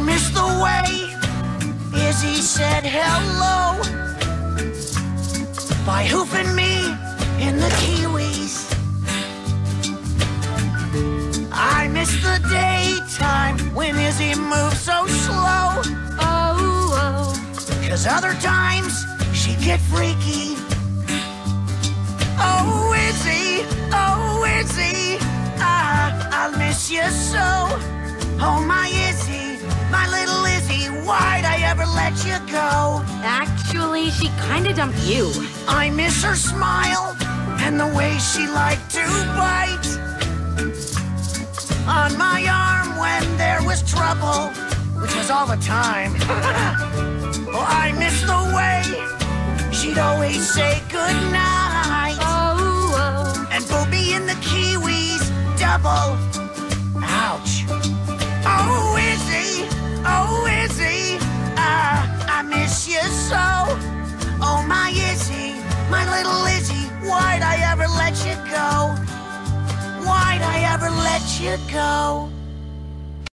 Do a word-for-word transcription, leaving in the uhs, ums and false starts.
miss the way Izzy said hello by hoofing me in the Kiwis. I miss the daytime when Izzy moved so slow. Oh, oh. Cause other times she'd get freaky. Oh, Izzy, oh, Izzy, ah, I'll miss you so. Oh, my Izzy, my little Izzy, why'd I ever let you go? Actually, she kinda dumped you. I miss her smile and the way she liked to bite on my arm when there was trouble, which was all the time. Oh, I miss the way she'd always say goodnight. Oh, oh. And put me in the Kiwis double. Ouch. Oh, Izzy, oh, Izzy, ah, I miss you so. Oh, my Izzy, my little Izzy, why'd I ever let you go? Why'd I ever let you go?